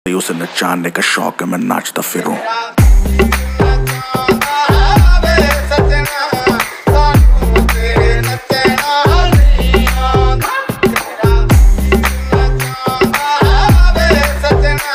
उसे नचाने का शौक है, मैं नाचता फिरूं।